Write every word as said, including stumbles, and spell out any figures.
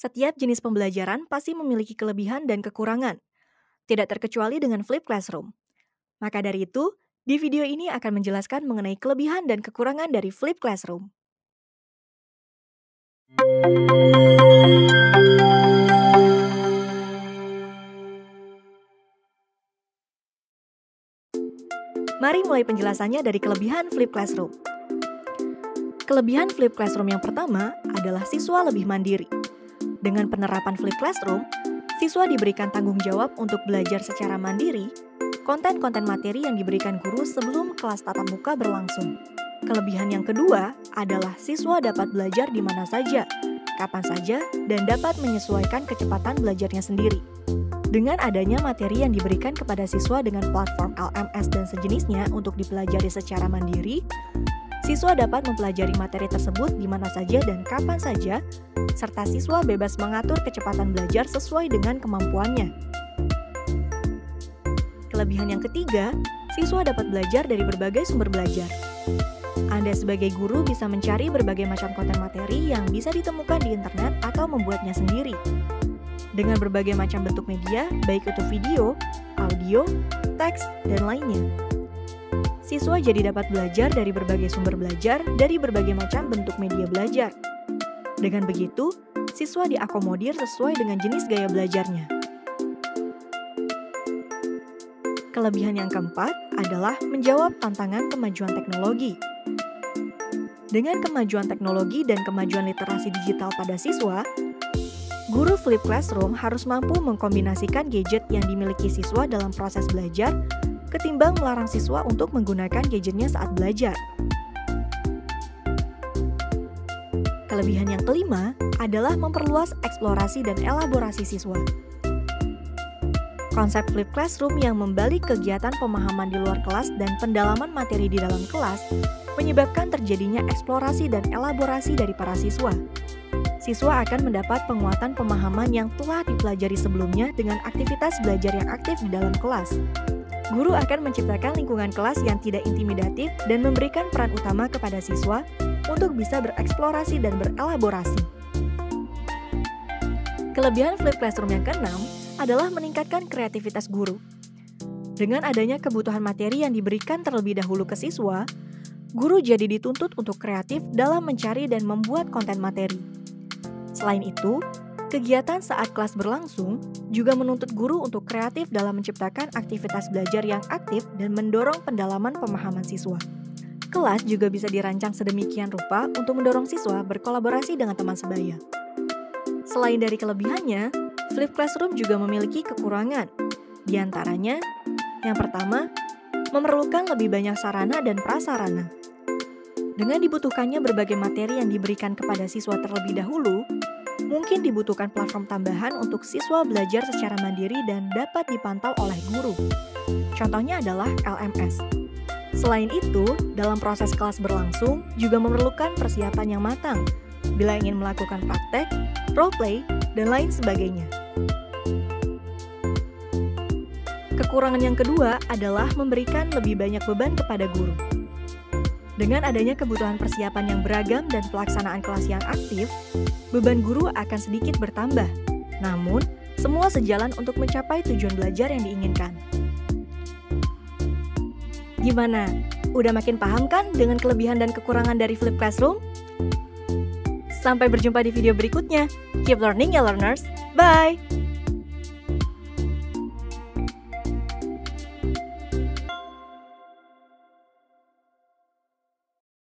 Setiap jenis pembelajaran pasti memiliki kelebihan dan kekurangan, tidak terkecuali dengan Flip Classroom. Maka dari itu, di video ini akan menjelaskan mengenai kelebihan dan kekurangan dari Flip Classroom. Mari mulai penjelasannya dari kelebihan Flip Classroom. Kelebihan Flip Classroom yang pertama adalah siswa lebih mandiri. Dengan penerapan Flip Classroom, siswa diberikan tanggung jawab untuk belajar secara mandiri konten-konten materi yang diberikan guru sebelum kelas tatap muka berlangsung. Kelebihan yang kedua adalah siswa dapat belajar di mana saja, kapan saja, dan dapat menyesuaikan kecepatan belajarnya sendiri. Dengan adanya materi yang diberikan kepada siswa dengan platform L M S dan sejenisnya untuk dipelajari secara mandiri, siswa dapat mempelajari materi tersebut di mana saja dan kapan saja, serta siswa bebas mengatur kecepatan belajar sesuai dengan kemampuannya. Kelebihan yang ketiga, siswa dapat belajar dari berbagai sumber belajar. Anda sebagai guru bisa mencari berbagai macam konten materi yang bisa ditemukan di internet atau membuatnya sendiri. Dengan berbagai macam bentuk media, baik itu video, audio, teks, dan lainnya. Siswa jadi dapat belajar dari berbagai sumber belajar dari berbagai macam bentuk media belajar. Dengan begitu, siswa diakomodir sesuai dengan jenis gaya belajarnya. Kelebihan yang keempat adalah menjawab tantangan kemajuan teknologi. Dengan kemajuan teknologi dan kemajuan literasi digital pada siswa, guru Flip Classroom harus mampu mengkombinasikan gadget yang dimiliki siswa dalam proses belajar ketimbang melarang siswa untuk menggunakan gadgetnya saat belajar. Kelebihan yang kelima adalah memperluas eksplorasi dan elaborasi siswa. Konsep Flip Classroom yang membalik kegiatan pemahaman di luar kelas dan pendalaman materi di dalam kelas menyebabkan terjadinya eksplorasi dan elaborasi dari para siswa. Siswa akan mendapat penguatan pemahaman yang telah dipelajari sebelumnya dengan aktivitas belajar yang aktif di dalam kelas. Guru akan menciptakan lingkungan kelas yang tidak intimidatif dan memberikan peran utama kepada siswa untuk bisa bereksplorasi dan berelaborasi. Kelebihan Flip Classroom yang keenam adalah meningkatkan kreativitas guru. Dengan adanya kebutuhan materi yang diberikan terlebih dahulu ke siswa, guru jadi dituntut untuk kreatif dalam mencari dan membuat konten materi. Selain itu, kegiatan saat kelas berlangsung juga menuntut guru untuk kreatif dalam menciptakan aktivitas belajar yang aktif dan mendorong pendalaman pemahaman siswa. Kelas juga bisa dirancang sedemikian rupa untuk mendorong siswa berkolaborasi dengan teman sebaya. Selain dari kelebihannya, Flip Classroom juga memiliki kekurangan. Di antaranya, yang pertama, memerlukan lebih banyak sarana dan prasarana. Dengan dibutuhkannya berbagai materi yang diberikan kepada siswa terlebih dahulu, mungkin dibutuhkan platform tambahan untuk siswa belajar secara mandiri dan dapat dipantau oleh guru. Contohnya adalah L M S. Selain itu, dalam proses kelas berlangsung juga memerlukan persiapan yang matang bila ingin melakukan praktek, role play, dan lain sebagainya. Kekurangan yang kedua adalah memberikan lebih banyak beban kepada guru. Dengan adanya kebutuhan persiapan yang beragam dan pelaksanaan kelas yang aktif, beban guru akan sedikit bertambah. Namun, semua sejalan untuk mencapai tujuan belajar yang diinginkan. Gimana? Udah makin paham kan dengan kelebihan dan kekurangan dari Flip Classroom? Sampai berjumpa di video berikutnya. Keep learning ya learners. Bye!